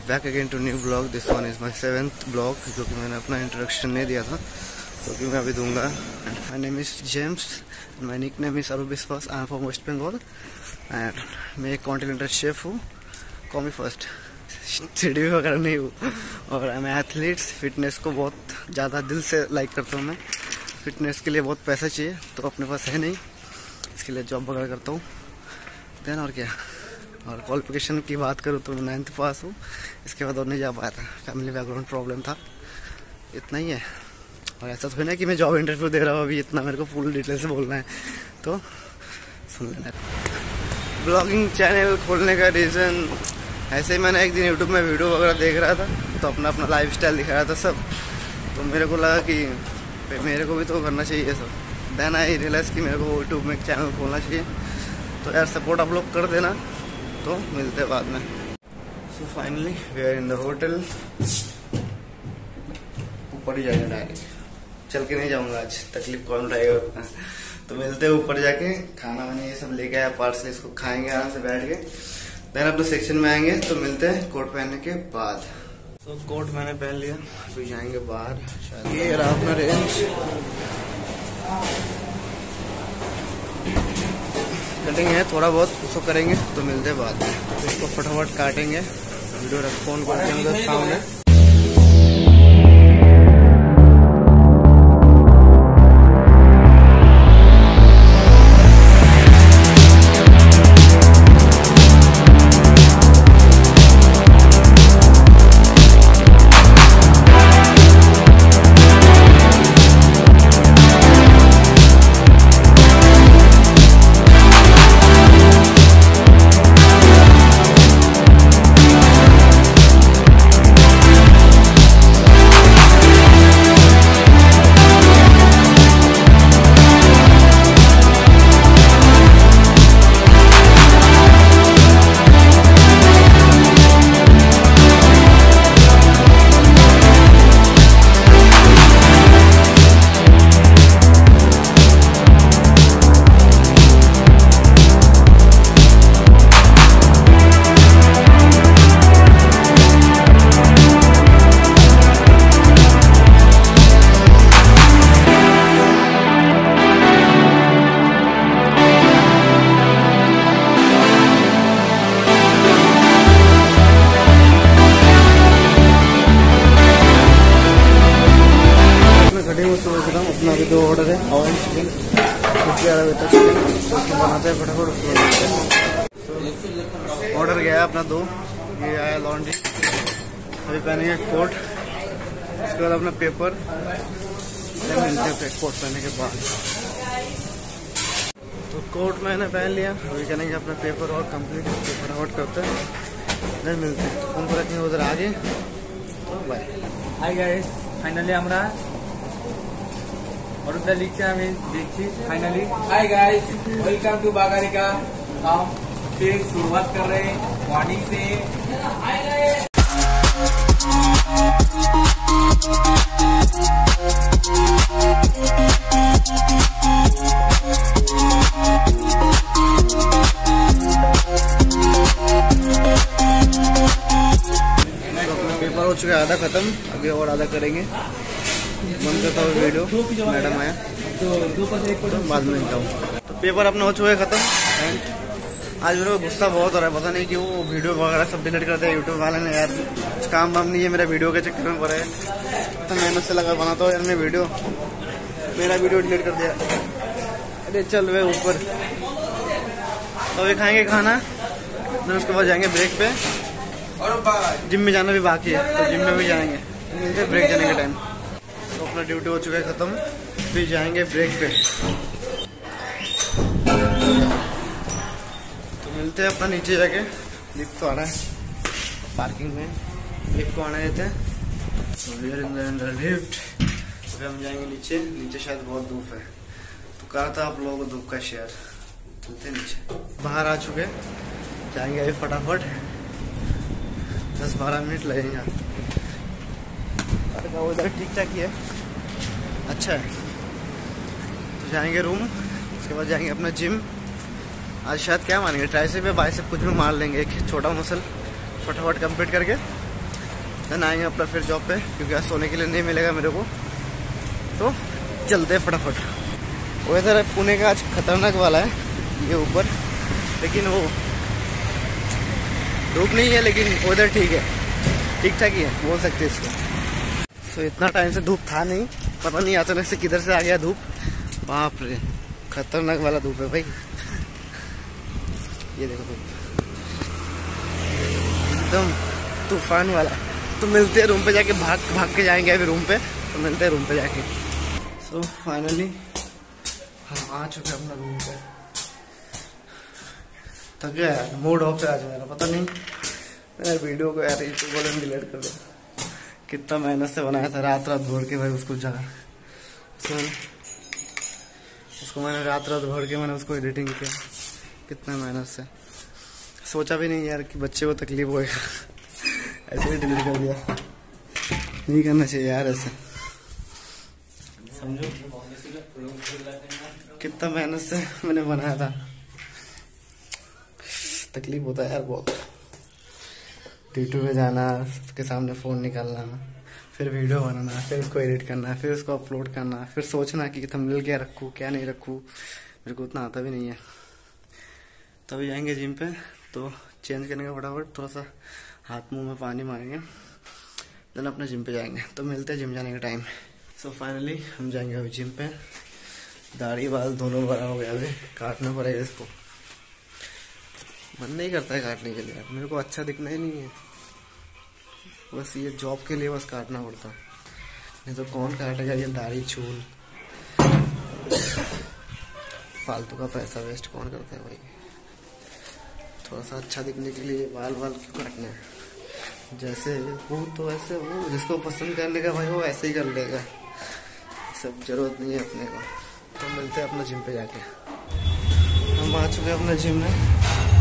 Back again to new blog. This one is my 7th blog, जो कि मैंने अपना इंट्रोडक्शन नहीं दिया था, तो कि मैं अभी दूंगा। My name is James, my nick name is Arup Biswas. I am from West Bengal and मैं एक कॉन्टिनेंटल शेफ हूँ। Call me first. सीढ़ी वगैरह नहीं हूँ और मैं एथलीट्स फिटनेस को बहुत ज़्यादा दिल से लाइक करता हूँ। मैं फिटनेस के लिए बहुत पैसा चाहिए, तो अपने पास है नहीं, इसके लिए जॉब वगैरह करता हूँ। देन और क्या, और क्वालिफिकेशन की बात करूँ तो मैं 9th पास हूँ। इसके बाद और नहीं जा पाया था, फैमिली बैकग्राउंड प्रॉब्लम था, इतना ही है। और ऐसा तो है ना कि मैं जॉब इंटरव्यू दे रहा हूँ अभी, इतना मेरे को फुल डिटेल से बोलना है, तो सुन लेना। ब्लॉगिंग चैनल खोलने का रीज़न ऐसे ही, मैंने एक दिन यूट्यूब में वीडियो वगैरह देख रहा था, तो अपना अपना लाइफ स्टाइल दिखा रहा था सब, तो मेरे को लगा कि मेरे को भी तो करना चाहिए सब। देन आई रियलाइज़ कि मेरे को यूट्यूब में चैनल खोलना चाहिए। तो यार सपोर्ट आप लोग कर देना, तो मिलते हैं बाद में। So finally we are in the hotel. ऊपर ही जाएगा डायरेक्ट, चल के नहीं जाऊंगा आज, तकलीफ कौन उठाएगा उतना। तो मिलते हैं ऊपर जाके, खाना वाना ये सब लेके आया पार्सल, इसको खाएंगे आराम से बैठ के। देन अपने सेक्शन में आएंगे, तो मिलते हैं कोट पहनने के बाद। तो कोट मैंने पहन लिया, अभी जाएंगे बाहर। शायद ये रहा अपना रेंज। कटिंग है थोड़ा बहुत, उसको करेंगे, तो मिलते हैं बाद में। तो इसको फटाफट काटेंगे, वीडियो रख फोन करके सामने। अपना भी 2 ऑर्डर है, ऑरेंज चिकन, चिकन, उसको बनाते हैं फटाफट, उसको ऑर्डर गया है अपना 2। ये आया लॉन्ड्री, अभी पहनेंगे कोट, उसके बाद अपना पेपर, मिलते हैं कोट पहनने के बाद। तो कोट मैंने पहन लिया, अभी करेंगे अपना पेपर और कंप्लीट, फटाफट करते हैं, फिर मिलते हैं। फोन को रखेंगे उधर आगे, तो बाय। हाय गाइस, फाइनली আমরা অরুণদা লিখছে, আমি দেখছি finally. Hi guys, welcome to बागारिका। हम फिर शुरुआत कर रहे हैं मॉर्निंग से। हाय गाइस, पेपर हो चुका है आधा खत्म, अभी और आधा करेंगे। मन करता हूँ वीडियो, मैडम आया तो बाद में जाऊँ। तो पेपर अपना हो चुका है खत्म। एंड आज मेरे को गुस्सा बहुत हो रहा है, पता नहीं क्यों वो वीडियो वगैरह सब डिलीट कर दिया यूट्यूब वाले ने। यार कुछ काम वाम नहीं है, मेरा वीडियो के चक्कर में पड़ा है, तो मेहनत से लगा बनाता हूँ यार मैं वीडियो, मेरा वीडियो डिलीट कर दिया। अरे चल वे ऊपर, तो अभी खाएंगे खाना, फिर उसके बाद जाएंगे ब्रेक पे, और जिम में जाना भी बाकी है, तो जिम में भी जाएंगे, मिलते ब्रेक जाने के टाइम। तो अपना ड्यूटी हो चुका है खत्म, फिर जाएंगे ब्रेक पे, तो मिलते हैं अपना नीचे जाके। लिफ्ट तो आ रहा है पार्किंग में, लिफ्ट को आने देते हैं। लिफ्ट, फिर हम जाएंगे नीचे। नीचे शायद बहुत धूप है, तो कहा था आप लोगों को धूप का शेयर। चलते नीचे, बाहर आ चुके, जाएंगे अभी फटाफट, 10-12 मिनट लगेंगे। उधर ठीक ठाक ही है, अच्छा है। तो जाएंगे रूम, उसके बाद जाएंगे अपना जिम। आज शायद क्या मारेंगे, ट्राइसेप या बाइसेप कुछ भी मार लेंगे, एक छोटा मसल फटाफट कंप्लीट करके देन आएंगे अपना फिर जॉब पे, क्योंकि आज सोने के लिए नहीं मिलेगा मेरे को। तो चलते हैं फटाफट। वेदर पुणे का आज खतरनाक वाला है ये ऊपर, लेकिन वो धूप नहीं है, लेकिन वेदर ठीक है, ठीक ठाक ही है बोल सकते हैं इसको। सो इतना टाइम से धूप था नहीं, पता नहीं अचानक से किधर से आ गया धूप। बाप रे खतरनाक वाला धूप है भाई, ये देखो धूप एकदम तूफान वाला। तो मिलते हैं रूम पे जाके, भाग के जाएंगे अभी रूम पे। तो मिलते हैं रूम पे जाके। सो फाइनली हम आ चुके हैं अपना रूम पे। थक गया यार, मूड ऑफ है आज मेरा, पता नहीं यार वीडियो को यार यूट्यूब वाले ने डिलीट कर दिया। कितना मेहनत से बनाया था, रात भर के भाई उसको उसको मैंने रात भर के मैंने उसको एडिटिंग किया, कितना मेहनत से। सोचा भी नहीं यार कि बच्चे को तकलीफ होएगा, ऐसे ही डिलीट कर दिया। नहीं करना चाहिए यार ऐसे, समझो कितना मेहनत से मैंने बनाया था। तकलीफ होता है यार बहुत। यूट्यूब पे जाना, उसके सामने फ़ोन निकालना, फिर वीडियो बनाना, फिर उसको एडिट करना, फिर उसको अपलोड करना, फिर सोचना कि थंबनेल क्या रखूँ क्या नहीं रखूँ। मेरे को उतना आता भी नहीं है। तो अभी जाएंगे जिम पे, तो चेंज करने का फटाफट, थोड़ा सा हाथ मुंह में पानी मारेंगे, देन अपने जिम पे जाएंगे। तो मिलते हैं जिम जाने का टाइम। सो फाइनली हम जाएंगे अभी जिम पे। दाढ़ी बाल दोनों बड़ा हो गया, अभी काटना पड़ेगा इसको। मन नहीं करता है काटने के लिए, मेरे को अच्छा दिखना ही नहीं है, बस ये जॉब के लिए बस काटना पड़ता, नहीं तो कौन काटेगा ये दाढ़ी छूल। फालतू का पैसा वेस्ट कौन करता है भाई। थोड़ा सा अच्छा दिखने के लिए बाल क्यों काटने हैं। जैसे वो तो वैसे वो, जिसको पसंद करने का भाई वो ऐसे ही कर लेगा, सब जरूरत नहीं है अपने को। तो मिलते हैं अपना जिम पे जाके। हम आ चुके हैं अपने जिम में।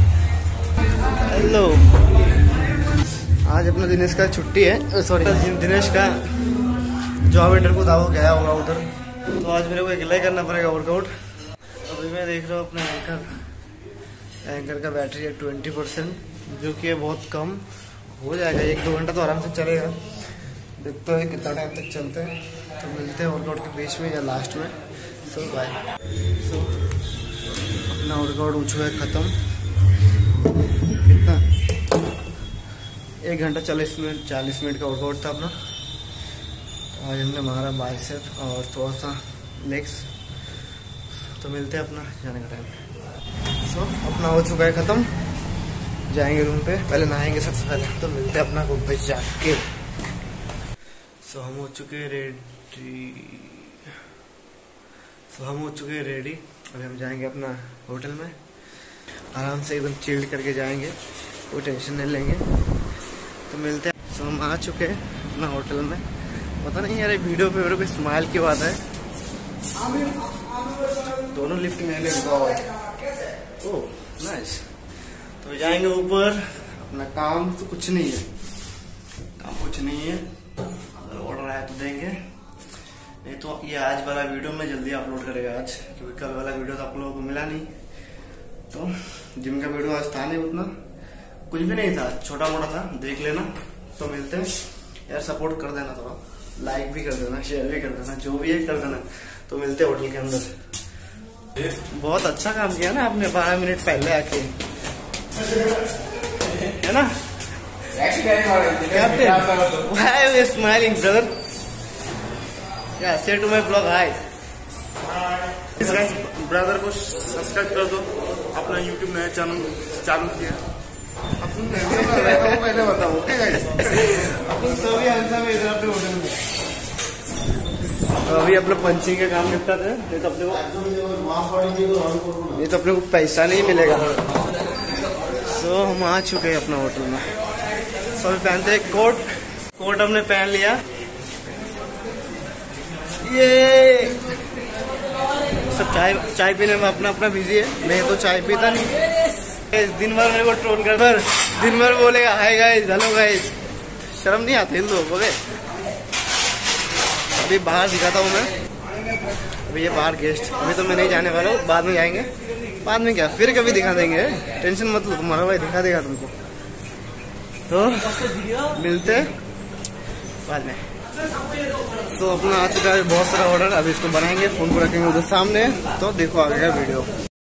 हेलो, आज अपना दिनेश का छुट्टी है, सॉरी दिनेश का जॉब इंटरव्यू था, वो गया होगा उधर। तो आज मेरे को अकेला ही करना पड़ेगा वर्कआउट। अभी मैं देख रहा हूँ अपने एंकर का बैटरी है 20%, जो कि बहुत कम हो जाएगा, 1-2 घंटा तो आराम से चलेगा। देखते हैं कितना टाइम तक चलते हैं। तो मिलते हैं वर्कआउट के बीच में या लास्ट में। सो बाय। सो अपना वर्कआउट हो चुका है ख़त्म। कितना 1 घंटा 40 मिनट का वर्कआउट था अपना। आज हमने मारा बाइसेप और थोड़ा सा लेग्स। तो मिलते हैं अपना जाने का टाइम। सो अपना हो चुका है ख़त्म, जाएंगे रूम पे, पहले नहाएंगे सबसे पहले। तो मिलते हैं अपना रूम पे जाके। सो हम हो चुके हैं रेडी। अभी हम जाएंगे अपना होटल में, आराम से एकदम चिल्ड करके जाएंगे, कोई टेंशन नहीं लेंगे। तो मिलते हैं। सो हम आ चुके हैं अपना होटल में। पता नहीं यार वीडियो पे मेरे को स्माइल की बात है, दोनों लिफ्ट में लगा हुआ है। Oh nice. तो जाएंगे ऊपर। अपना काम तो कुछ नहीं है, अगर ऑर्डर आया तो देंगे, नहीं तो ये आज वाला वीडियो मैं जल्दी अपलोड करेगा आज, क्योंकि कल वाला वीडियो तो आप लोगों को मिला नहीं। तो जिम का वीडियो आज था नहीं, उतना कुछ भी नहीं था, छोटा मोटा था, देख लेना। तो मिलते हैं यार, सपोर्ट कर देना, थोड़ा लाइक भी कर देना, शेयर भी कर देना, जो भी है कर देना। तो मिलते हैं होटल के अंदर। बहुत अच्छा काम किया ना आपने 12 मिनट पहले आके, है ना? Why are you smiling, brother? Yeah, say to my blog hi. इस ब्रदर को सब्सक्राइब कर दो, अपना YouTube नया चैनल चालू किया। पहले बताओ, अपन सभी आंसर में इधर अपने होटल में। तो अभी अपना पंचिंग का काम निपटाते हैं, नहीं तो अपने को पैसा नहीं मिलेगा। सो हम आ चुके हैं अपना होटल में। सो अभी पहनते हैं कोट हमने पहन लिया। ये सब चाय पीने में अपना बिजी है, मैं तो चाय पीता नहीं। दिन भर मेरे को ट्रोल कर, दिन भर बोलेगा हाय गाइस, हेलो गाइस, शर्म नहीं आती इन लोगों को। अभी बाहर दिखाता हूँ मैं, अभी ये बाहर गेस्ट, अभी तो मैं नहीं जाने वाला हूँ, बाद में जाएंगे। बाद में क्या, फिर कभी दिखा देंगे, टेंशन मत लो, तुम्हारा भाई दिखा देगा तुमको। तो मिलते बाद में। तो अपना आ चुका है बहुत सारा ऑर्डर, अभी इसको बनाएंगे, फोन को रखेंगे उधर सामने, तो देखो आ गया वीडियो।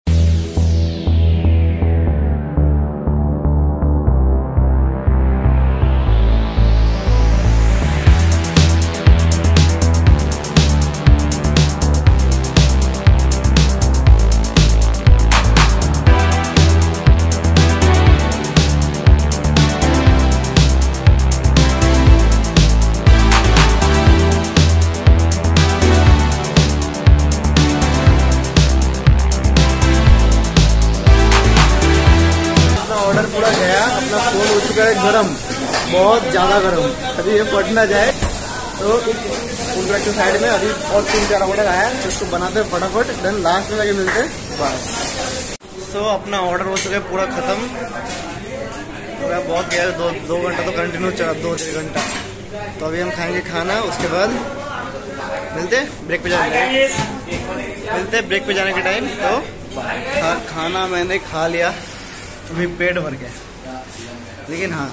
ऑर्डर पूरा गया, अपना फोन हो चुका है गरम, बहुत ज्यादा गरम। अभी ये फट ना जाए तो फोन रख के साइड में, अभी और 3-4 ऑर्डर आया तो इसको बनाते हैं फटाफट, देन लास्ट में जाके मिलते हैं बस। सो अपना ऑर्डर हो चुका है पूरा खत्म, पूरा बहुत गया, 2 घंटा तो कंटिन्यू चला, 2-3 घंटा। तो अभी हम खाएंगे खाना, उसके बाद मिलते ब्रेक पे जाने, मिलते ब्रेक पे जाने के टाइम। तो खाना मैंने खा लिया, अभी पेट भर गया। लेकिन हाँ,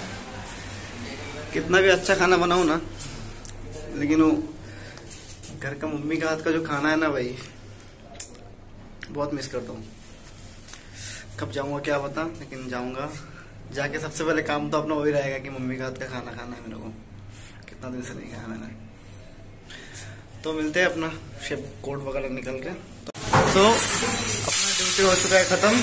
कितना भी अच्छा खाना बनाऊं ना, लेकिन वो घर का मम्मी का हाथ का जो खाना है ना भाई, बहुत मिस करता हूँ। कब जाऊंगा क्या पता, लेकिन जाऊंगा। जाके सबसे पहले काम तो अपना वही रहेगा कि मम्मी का हाथ का खाना खाना है मेरे को, कितना दिन से नहीं खाया मैंने। तो मिलते हैं अपना शेप कोट वगैरह निकल के। तो अपना ड्यूटी हो चुका है खत्म।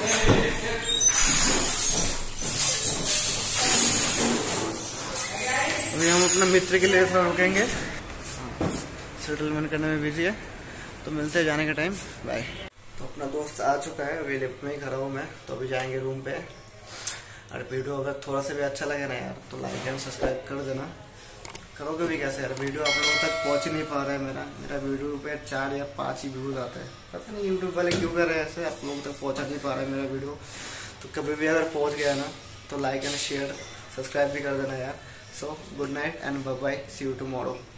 अभी हम अपना मित्र के लिए थोड़ा रुकेंगे, सेटलमेंट करने में बिजी है, तो मिलते हैं जाने का टाइम, बाय। तो अपना दोस्त आ चुका है, अभी लिफ्ट में ही खड़ा हूँ मैं, तो अभी जाएंगे रूम पे। और वीडियो अगर थोड़ा सा भी अच्छा लगे ना यार, तो लाइक एंड सब्सक्राइब कर देना। करोगे भी कैसे यार, वीडियो आप लोगों तक पहुंच ही नहीं पा रहा है मेरा वीडियो पे 4 या 5 ही व्यूज आते हैं। पता नहीं यूट्यूब वाले क्यों कर रहे हैं ऐसे, आप लोगों तक पहुंचा नहीं पा रहा है मेरा वीडियो। तो कभी भी अगर पहुंच गया ना, तो लाइक एंड शेयर सब्सक्राइब भी कर देना यार। So good night and bye bye, see you tomorrow.